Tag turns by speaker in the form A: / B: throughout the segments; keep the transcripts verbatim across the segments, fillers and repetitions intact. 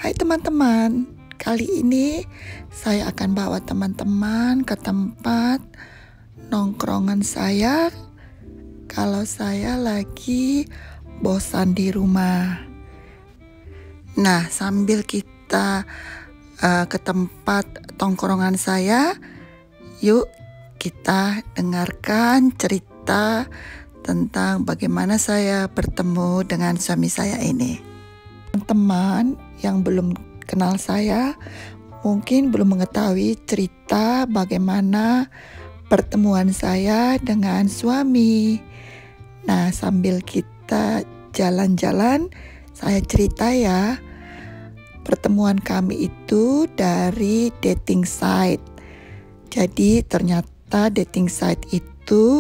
A: Hai teman-teman, kali ini saya akan bawa teman-teman ke tempat nongkrongan saya kalau saya lagi bosan di rumah. Nah, sambil kita uh, ke tempat tongkrongan saya, yuk kita dengarkan cerita tentang bagaimana saya bertemu dengan suami saya ini. Teman-teman yang belum kenal saya mungkin belum mengetahui cerita bagaimana pertemuan saya dengan suami. Nah, sambil kita jalan-jalan, saya cerita ya. Pertemuan kami itu dari dating site. Jadi ternyata dating site itu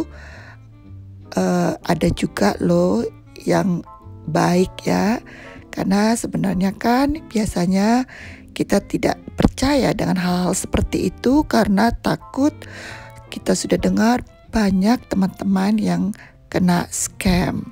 A: uh, ada juga loh yang baik ya. Karena sebenarnya kan biasanya kita tidak percaya dengan hal-hal seperti itu karena takut kita sudah dengar banyak teman-teman yang kena scam.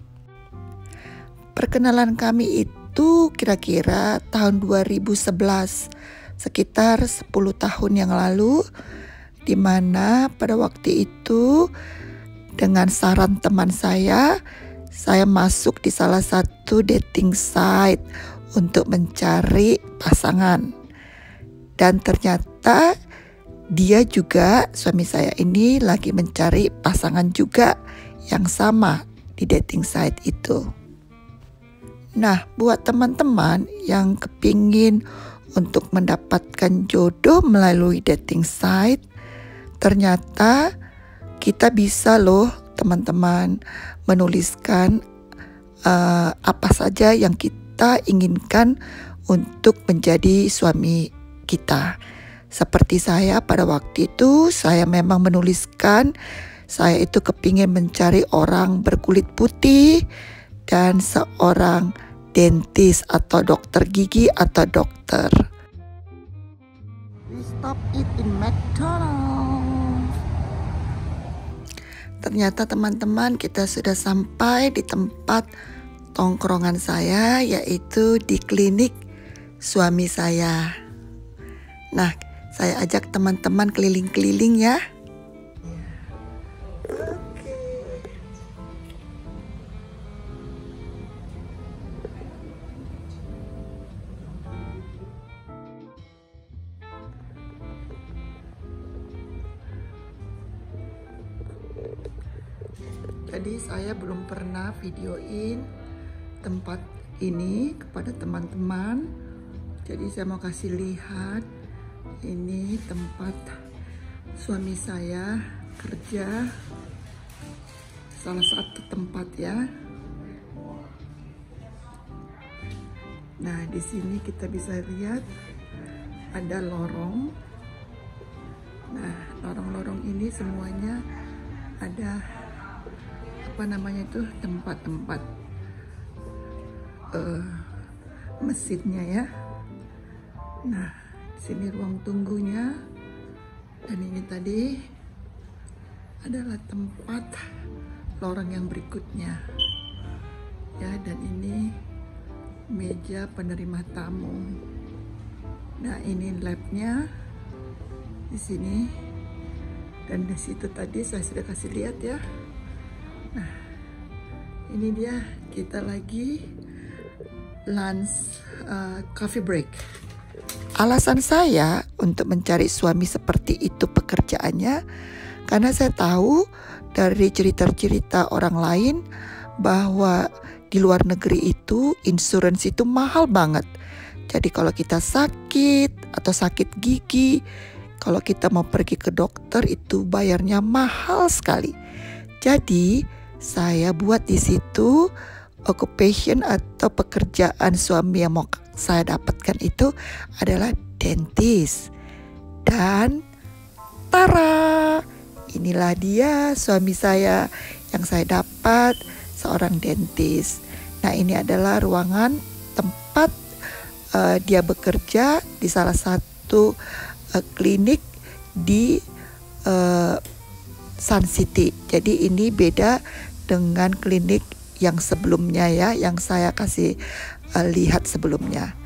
A: Perkenalan kami itu kira-kira tahun dua ribu sebelas, sekitar sepuluh tahun yang lalu, di mana pada waktu itu dengan saran teman saya, saya masuk di salah satu dating site untuk mencari pasangan. Dan ternyata dia juga, suami saya ini lagi mencari pasangan juga yang sama di dating site itu. Nah, buat teman-teman yang kepingin untuk mendapatkan jodoh melalui dating site, ternyata kita bisa loh teman-teman menuliskan uh, apa saja yang kita inginkan untuk menjadi suami kita. Seperti saya pada waktu itu, saya memang menuliskan saya itu kepingin mencari orang berkulit putih dan seorang dentist atau dokter gigi atau dokter. We stop it in McDonald's. Ternyata teman-teman kita sudah sampai di tempat tongkrongan saya, yaitu di klinik suami saya. Nah, saya ajak teman-teman keliling-keliling ya. Jadi saya belum pernah videoin tempat ini kepada teman-teman. Jadi saya mau kasih lihat ini tempat suami saya kerja, salah satu tempat ya. Nah, di sini kita bisa lihat ada lorong. Nah, lorong-lorong ini semuanya ada apa namanya itu tempat-tempat uh, mesinnya ya. Nah, di sini ruang tunggunya, dan ini tadi adalah tempat lorong yang berikutnya ya, dan ini meja penerima tamu. Nah, ini labnya di sini, dan di situ tadi saya sudah kasih lihat ya. Nah, ini dia, kita lagi lunch uh, coffee break. Alasan saya untuk mencari suami seperti itu pekerjaannya, karena saya tahu dari cerita-cerita orang lain bahwa di luar negeri itu insurance itu mahal banget. Jadi kalau kita sakit atau sakit gigi, kalau kita mau pergi ke dokter itu bayarnya mahal sekali. Jadi saya buat di situ occupation atau pekerjaan suami yang mau saya dapatkan itu adalah dentist. Dan tara, inilah dia suami saya yang saya dapat, seorang dentist. Nah, ini adalah ruangan tempat uh, dia bekerja di salah satu uh, klinik di uh, Sun City. Jadi ini beda dengan klinik yang sebelumnya ya, yang saya kasih uh, lihat sebelumnya.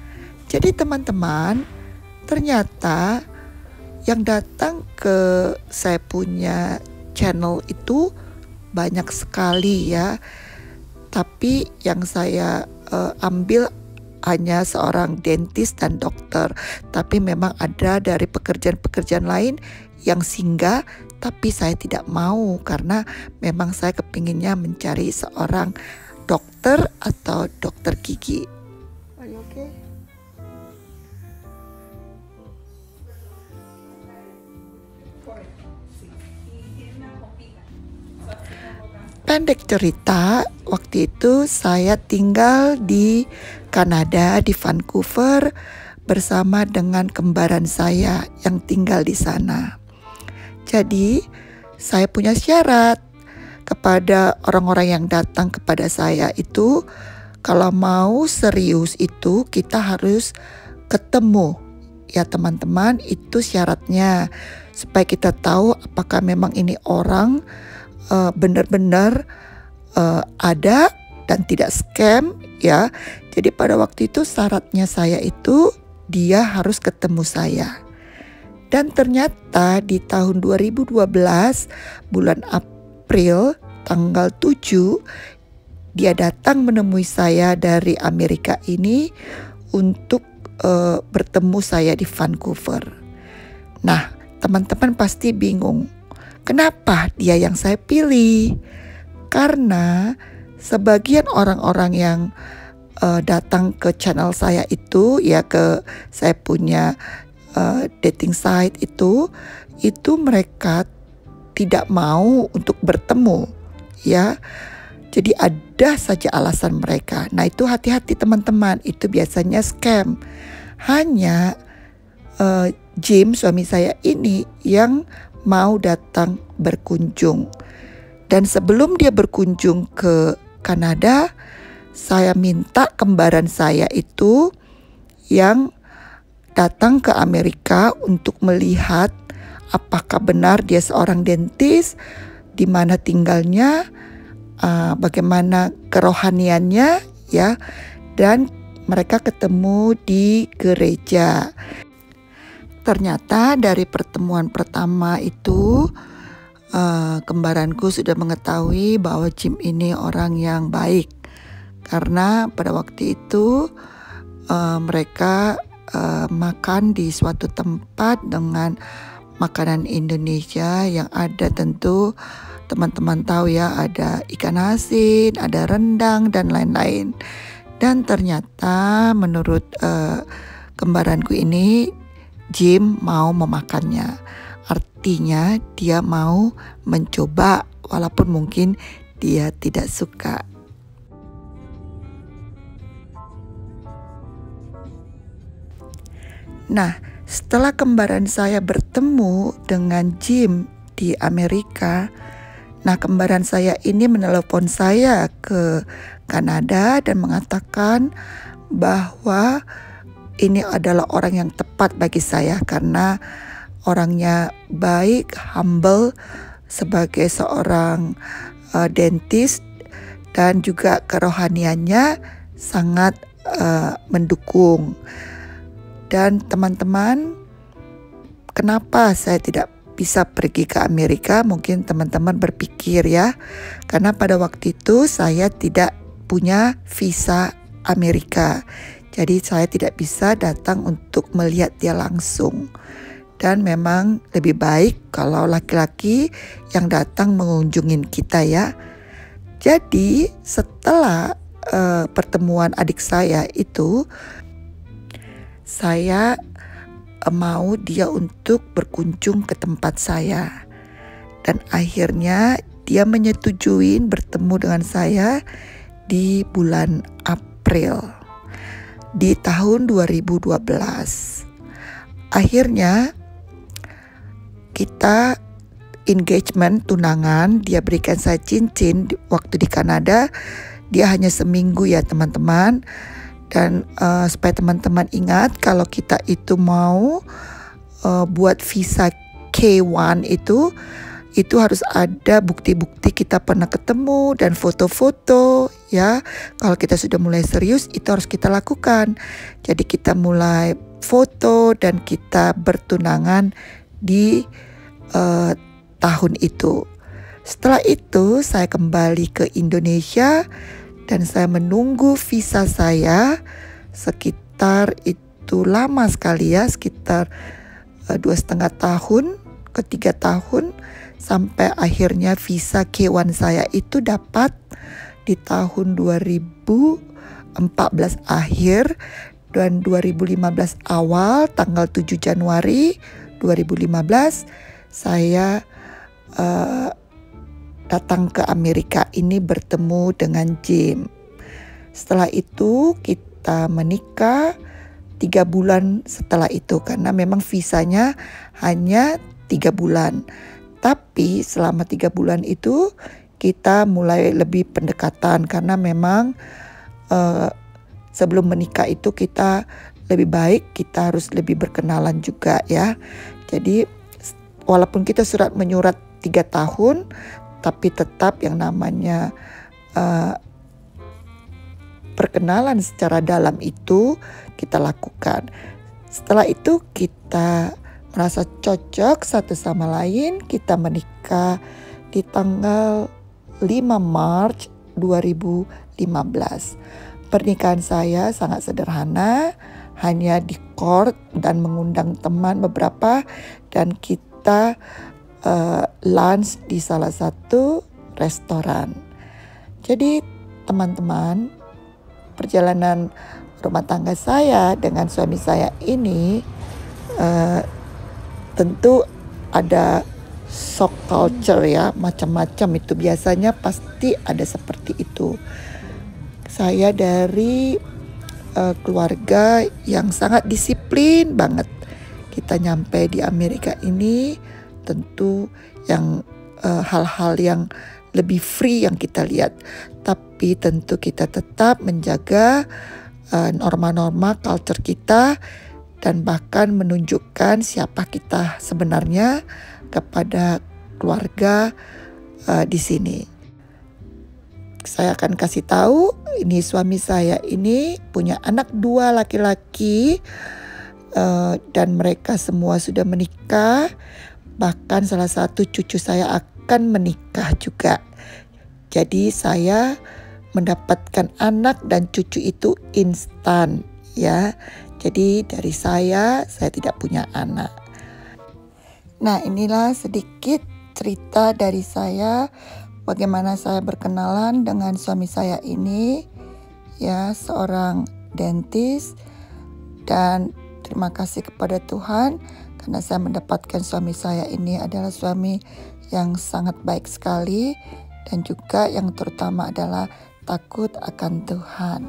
A: Jadi teman-teman, ternyata yang datang ke saya punya channel itu banyak sekali ya. Tapi yang saya uh, ambil hanya seorang dentist dan dokter. Tapi memang ada dari pekerjaan-pekerjaan lain yang singgah, tapi saya tidak mau karena memang saya kepinginnya mencari seorang dokter atau dokter gigi. Are you okay? Pendek cerita, waktu itu saya tinggal di Kanada, di Vancouver, bersama dengan kembaran saya yang tinggal di sana. Jadi, saya punya syarat kepada orang-orang yang datang kepada saya itu, kalau mau serius itu kita harus ketemu. Ya teman-teman, itu syaratnya. Supaya kita tahu apakah memang ini orang Uh, benar-benar uh, ada dan tidak scam ya. Jadi pada waktu itu syaratnya saya itu dia harus ketemu saya. Dan ternyata di tahun dua ribu dua belas bulan April tanggal tujuh dia datang menemui saya dari Amerika ini untuk uh, bertemu saya di Vancouver. Nah, teman-teman pasti bingung. Kenapa dia yang saya pilih? Karena sebagian orang-orang yang uh, datang ke channel saya itu, ya ke saya punya uh, dating site itu, itu mereka tidak mau untuk bertemu, ya. Jadi ada saja alasan mereka. Nah itu hati-hati teman-teman, itu biasanya scam. Hanya uh, Jim suami saya ini yang mau datang berkunjung. Dan sebelum dia berkunjung ke Kanada, saya minta kembaran saya itu yang datang ke Amerika untuk melihat apakah benar dia seorang dentist, di mana tinggalnya, uh, bagaimana kerohaniannya ya, dan mereka ketemu di gereja. Ternyata dari pertemuan pertama itu uh, kembaranku sudah mengetahui bahwa Jim ini orang yang baik. Karena pada waktu itu uh, mereka uh, makan di suatu tempat dengan makanan Indonesia yang ada tentu teman-teman tahu ya, ada ikan asin, ada rendang dan lain-lain. Dan ternyata menurut uh, kembaranku ini Jim mau memakannya. Artinya dia mau mencoba walaupun mungkin dia tidak suka. Nah, setelah kembaran saya bertemu dengan Jim di Amerika, nah kembaran saya ini menelepon saya ke Kanada dan mengatakan bahwa ini adalah orang yang tepat bagi saya karena orangnya baik, humble sebagai seorang uh, dentist dan juga kerohaniannya sangat uh, mendukung. Dan teman-teman, kenapa saya tidak bisa pergi ke Amerika? Mungkin teman-teman berpikir ya, karena pada waktu itu saya tidak punya visa Amerika. Jadi saya tidak bisa datang untuk melihat dia langsung. Dan memang lebih baik kalau laki-laki yang datang mengunjungi kita ya. Jadi setelah uh, pertemuan adik saya itu, saya uh, mau dia untuk berkunjung ke tempat saya. Dan akhirnya dia menyetujui bertemu dengan saya di bulan April. Di tahun dua ribu dua belas. Akhirnya kita engagement, tunangan. Dia berikan saya cincin waktu di Kanada. Dia hanya seminggu ya teman-teman. Dan uh, supaya teman-teman ingat kalau kita itu mau uh, buat visa K satu itu itu harus ada bukti-bukti kita pernah ketemu dan foto-foto ya. Kalau kita sudah mulai serius itu harus kita lakukan. Jadi kita mulai foto dan kita bertunangan di uh, tahun itu. Setelah itu saya kembali ke Indonesia dan saya menunggu visa saya sekitar itu lama sekali ya, sekitar uh, dua setengah tahun ke tiga tahun sampai akhirnya visa K satu saya itu dapat di tahun dua ribu empat belas akhir dan dua ribu lima belas awal tanggal tujuh Januari dua ribu lima belas saya uh, datang ke Amerika ini bertemu dengan Jim. Setelah itu kita menikah tiga bulan setelah itu karena memang visanya hanya tiga bulan. Tapi selama tiga bulan itu kita mulai lebih pendekatan karena memang uh, sebelum menikah itu kita lebih baik kita harus lebih berkenalan juga ya. Jadi walaupun kita surat menyurat tiga tahun, tapi tetap yang namanya uh, perkenalan secara dalam itu kita lakukan. Setelah itu kita merasa cocok satu sama lain, kita menikah di tanggal lima Maret dua ribu lima belas. Pernikahan saya sangat sederhana, hanya di court dan mengundang teman beberapa dan kita uh, lunch di salah satu restoran. Jadi teman-teman, perjalanan rumah tangga saya dengan suami saya ini uh, tentu ada shock culture ya, macam-macam itu biasanya pasti ada seperti itu. Saya dari uh, keluarga yang sangat disiplin banget. Kita nyampe di Amerika ini tentu yang uh, hal-hal yang lebih free yang kita lihat. Tapi tentu kita tetap menjaga uh, norma-norma culture kita dan bahkan menunjukkan siapa kita sebenarnya kepada keluarga uh, di sini. Saya akan kasih tahu, ini suami saya ini punya anak dua laki-laki uh, dan mereka semua sudah menikah. Bahkan salah satu cucu saya akan menikah juga. Jadi saya mendapatkan anak dan cucu itu instan ya. Jadi dari saya, saya tidak punya anak. Nah, inilah sedikit cerita dari saya bagaimana saya berkenalan dengan suami saya ini, ya, seorang dentist. Dan terima kasih kepada Tuhan karena saya mendapatkan suami saya ini adalah suami yang sangat baik sekali dan juga yang terutama adalah takut akan Tuhan.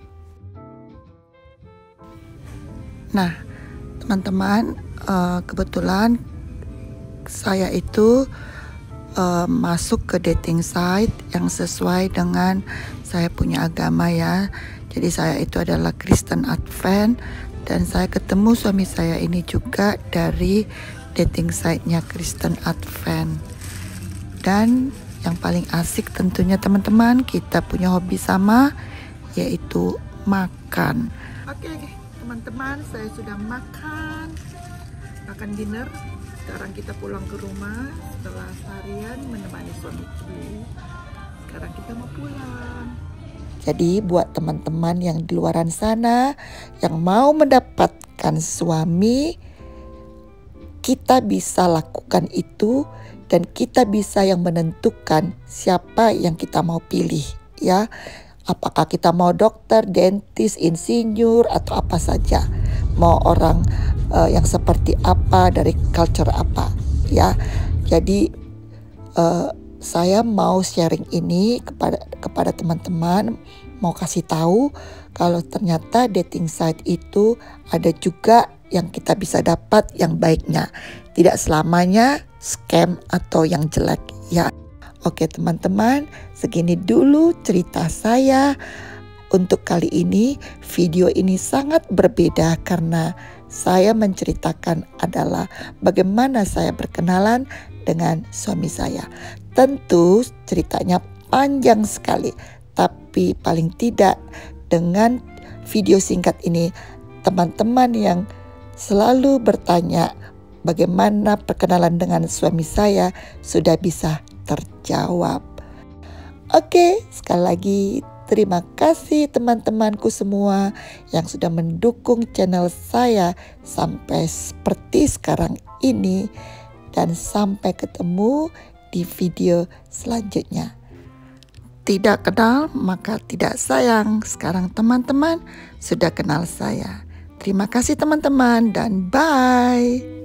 A: Nah, teman-teman, uh, kebetulan saya itu uh, masuk ke dating site yang sesuai dengan saya punya agama ya. Jadi saya itu adalah Kristen Advent dan saya ketemu suami saya ini juga dari dating site-nya Kristen Advent. Dan yang paling asik tentunya teman-teman, kita punya hobi sama yaitu makan. Oke, okay. Teman-teman, saya sudah makan makan dinner. Sekarang kita pulang ke rumah setelah seharian menemani suamiku. Sekarang kita mau pulang. Jadi buat teman-teman yang di luaran sana yang mau mendapatkan suami, kita bisa lakukan itu dan kita bisa yang menentukan siapa yang kita mau pilih ya. Apakah kita mau dokter, dentist, insinyur, atau apa saja. Mau orang uh, yang seperti apa, dari culture apa. Ya, jadi uh, saya mau sharing ini kepada kepada teman-teman. Mau kasih tahu kalau ternyata dating site itu ada juga yang kita bisa dapat yang baiknya. Tidak selamanya scam atau yang jelek ya. Oke teman-teman, segini dulu cerita saya untuk kali ini. Video ini sangat berbeda karena saya menceritakan adalah bagaimana saya berkenalan dengan suami saya. Tentu ceritanya panjang sekali, tapi paling tidak dengan video singkat ini teman-teman yang selalu bertanya bagaimana perkenalan dengan suami saya sudah bisa terjawab. Oke, sekali lagi terima kasih teman-temanku semua yang sudah mendukung channel saya sampai seperti sekarang ini. Dan sampai ketemu di video selanjutnya. Tidak kenal maka tidak sayang. Sekarang teman-teman sudah kenal saya. Terima kasih teman-teman dan bye.